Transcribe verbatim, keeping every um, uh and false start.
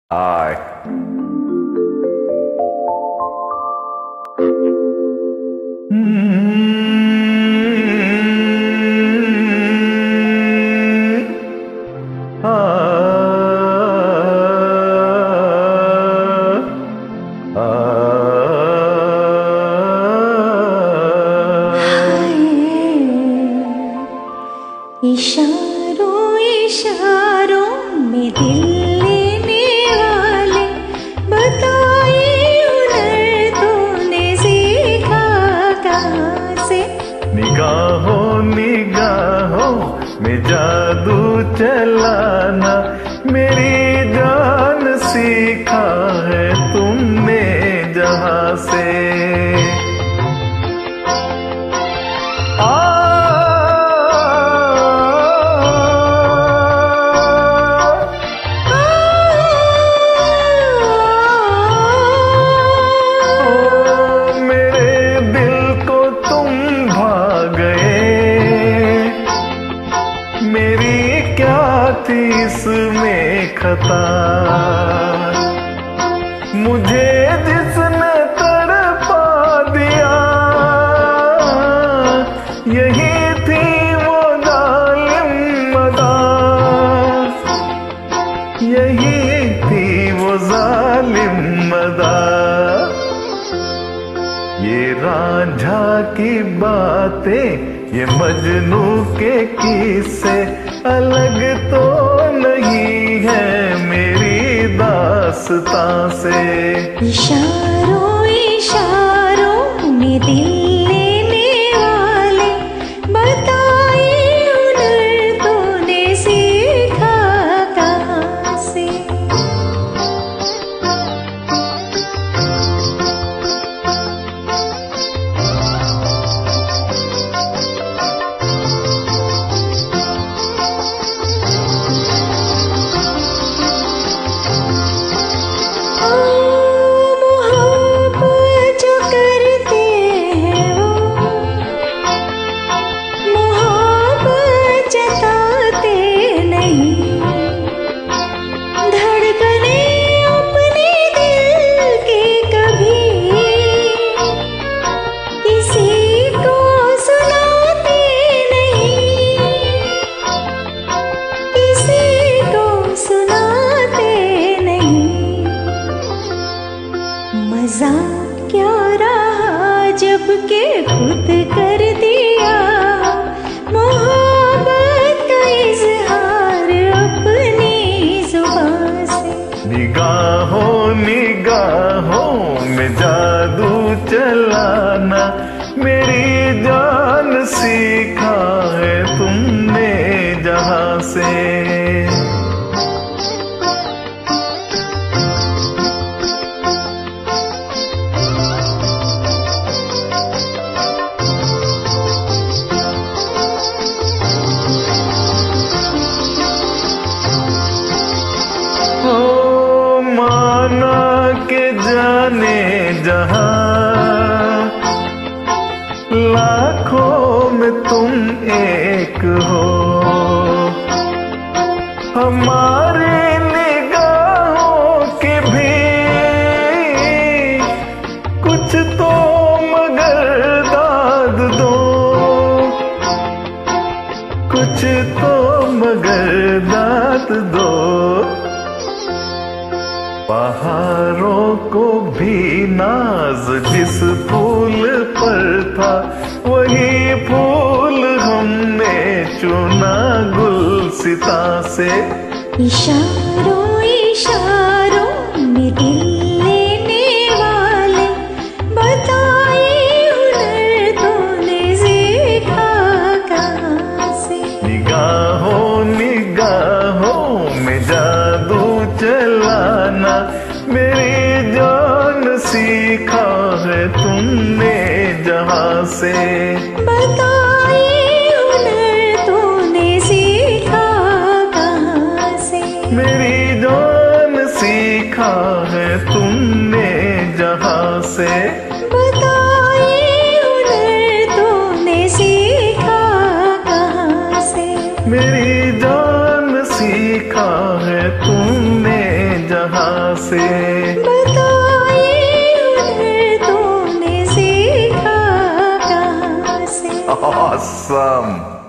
I. इशारों इशारों में दिल लेने वाले बताए हुनर तूने सीखा कहाँ से। निगाहों निगाहों में जादू चलाना मेरी जान सीखा है तुमने जहाँ से। मेरी क्या थी इसमें खता, मुझे जिसने तड़पा दिया यही थी वो जालिम अदा, यही थी वो जालिम अदा। ये रांझा की बातें ये मजनू के किस्से अलग तो नहीं है मेरी दास्तां से। इशारों इशारों में दिल लेने वाले बताए हुनर तूने सीखा कहाँ से। मजा क्या रहा जब के खुद कर दिया मोहब्बत का इजहार अपनी जुबान से। निगाहों निगाहों में जादू चलाना मेरी जान सीखा है तुमने जहाँ से। माना के जाने जहां लाखों में तुम एक हो, हमारे निगाहों के भी कुछ तो मगर दाद दो, कुछ तो मगर दाद दो। पहाड़ों को भी नाज जिस फूल पर था वही फूल हमने चुना गुलसिता से। इशारों इशारों में दिल लेने वाले बताए हुनर तूने सीखा कहाँ से। निगाहों निगाहों में जादू चलाना मेरी जान सीखा है तुमने जहाँ से। बताए हुनर तूने सीखा कहाँ से। मेरी जान सीखा है तुमने जहाँ से। बताए हुनर तूने सीखा कहाँ से। मेरी जान सीखा है तुमने जा कहाँ से? बता ये हुनर तूने सीखा कहाँ से? Awesome!